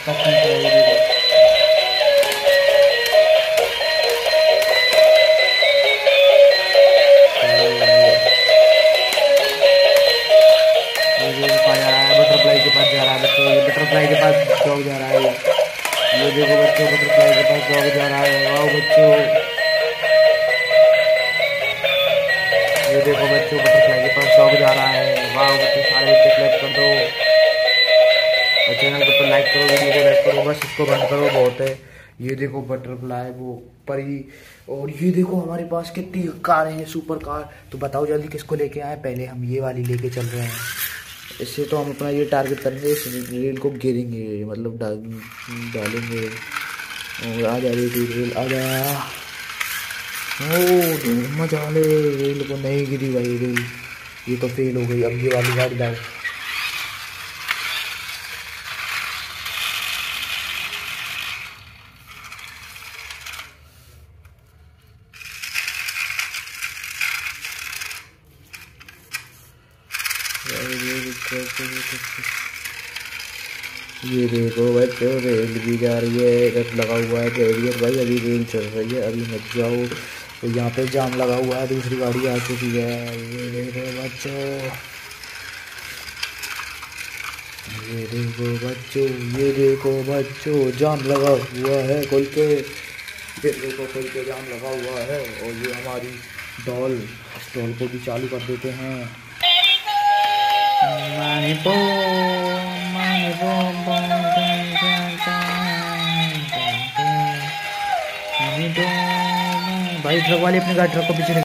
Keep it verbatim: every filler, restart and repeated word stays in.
तकनीक है ये देखो। ये देखो कहाँ जा रहा है, बटरफ्लाई के पास जा रहा है बच्चों, ये बटरफ्लाई के पास डॉग जा रहा है। ये देखो बच्चों, बटरफ्लाई के पास डॉग जा रहा है। वाह बच्चों, ये देखो बच्चों, बटरफ्लाई के पास डॉग जा रहा है। वाह बच्चों, सारे बच्चे क्लैप कर दो और चैनल को तो लाइक करो, वीडियो को लाइक करो, बस इसको बंद करो, बहुत है। ये देखो बटरफ्लाई वो परी। और ये देखो हमारे पास कितनी कारें हैं, सुपर कार। तो बताओ जल्दी किसको लेके आए, पहले हम ये वाली लेके चल रहे हैं। इससे तो हम अपना ये टारगेट करेंगे, इस रेल को गिरेंगे, मतलब डाल डालेंगे। और आ जा रही रेल, आ जा। ओ मजा ले, रेल को नहीं गिरी भाई रेल, ये तो फेल हो गई। अब ये वाली गाड़ी लाओ। ये देखो बच्चों, रेल भी जा रही है, इधर लगा हुआ है बैरियर भाई, अभी रेल चल रही है, अभी मत जाओ। तो यहाँ पे जाम लगा हुआ है, दूसरी गाड़ी आ चुकी है। ये देखो बच्चों, ये देखो बच्चों, ये देखो बच्चों, जाम लगा हुआ है खुल के। ये देखो खुल के जाम लगा हुआ है। और ये हमारी डॉल, इस डॉल को भी चालू कर देते हैं। भाई ट्रक वाले अपने गाड़ी ट्रक को पीछे